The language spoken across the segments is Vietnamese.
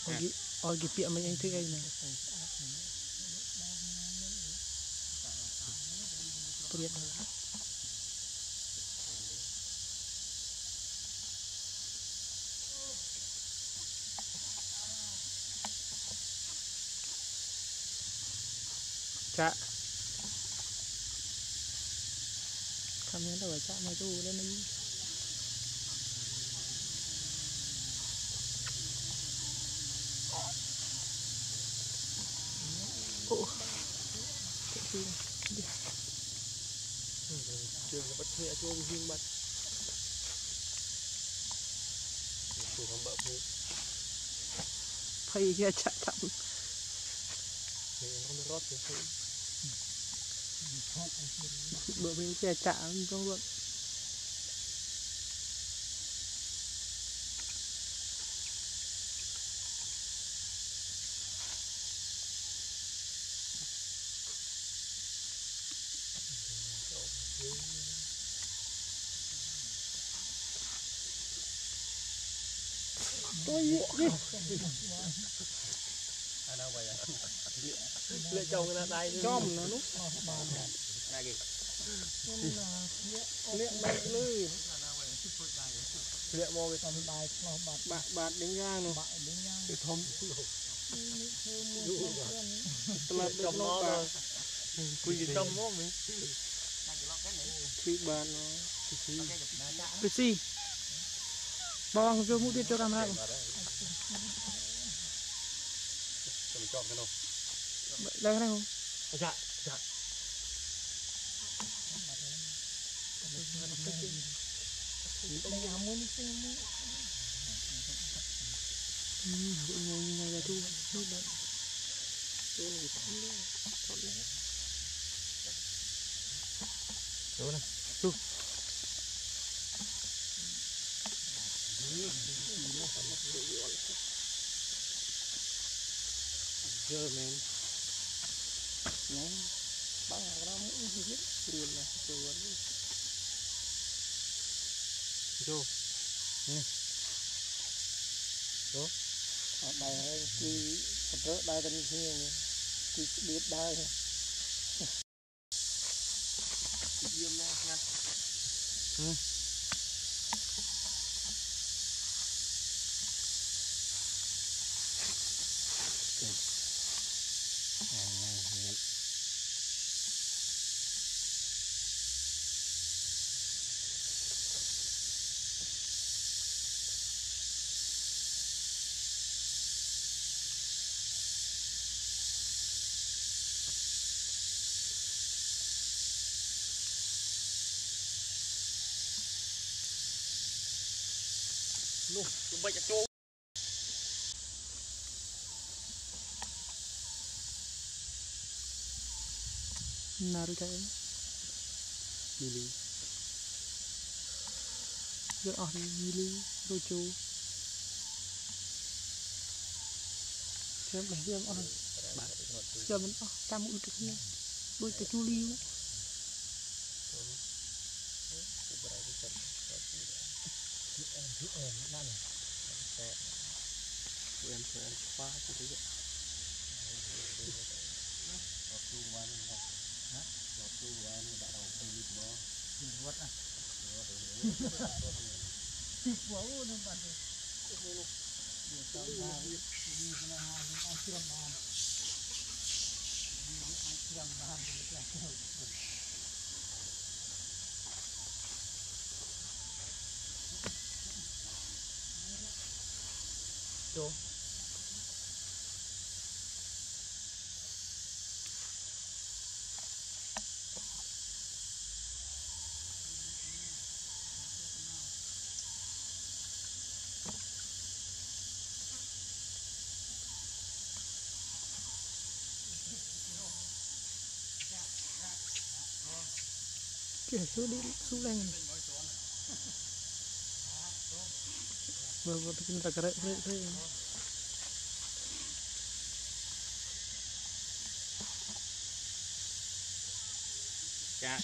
ôi cái tiệm mình anh thích này biết chạ không nhớ đâu phải chạ mà chú lên đi trường bắt hệ cho riêng bắt chủ không bợ phê phây kia chạ chậm thì không được rót thì phê bữa bên kia chạ trong luôn tôi gì lệ chồng là đây chom nó lúc này kì liệm bay lưới lệ mò cái bạn đánh ngang rồi cái thom là trong nó thôi quy cái trong nó mình thì bạn nó cái gì bao nhiêu mũi tiết cho camera không chọn cái nào đây cái này không dạ dạ ngồi ra thu đâu này thu giờ men nó băng ra mũi gì hết liền là từ vô đó ở đây thì rớt đây bên kia thì biết đây diêm này nha luôn bây giờ chô nào cái mili rồi ở mili rồi chú xem bảy xem ở xem mình cam mũi được kia đôi cái chú liu tụi em khóa cho thấy vậy Chỗ kìa số đi số lên vừa kita kerek dạ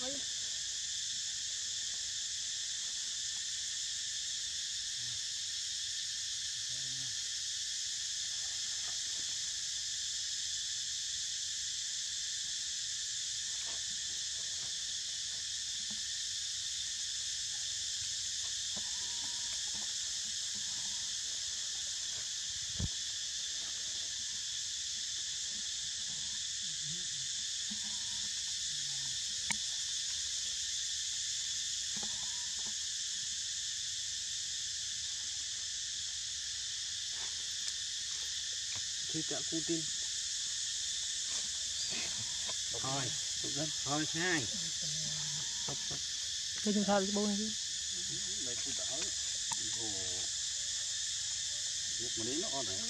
thì cả cu tin thôi lên thôi hai cái chúng ta bông này chứ đây cứ đỡ ồ lúc mà đến nó này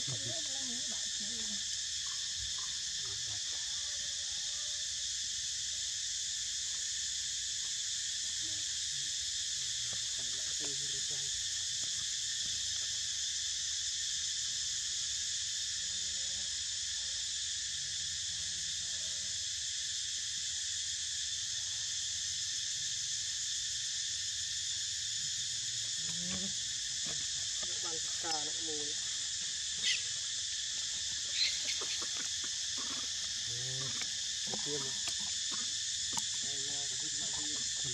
cà nó mùi tiêm rồi đây là cái hít mặn gì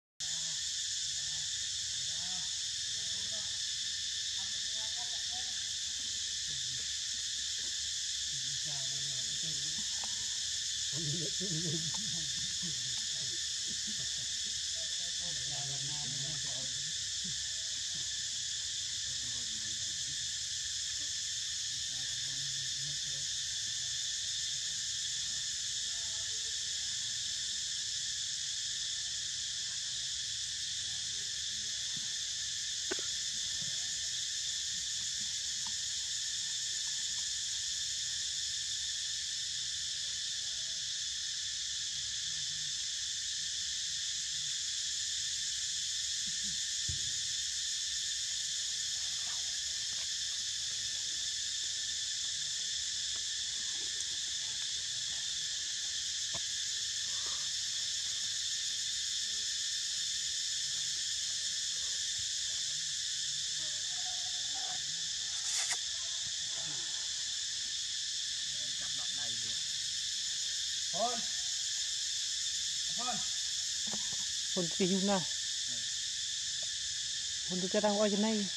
thôi thôi con cái hưu na con tôi đang ở trên này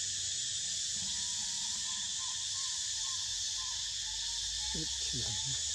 It's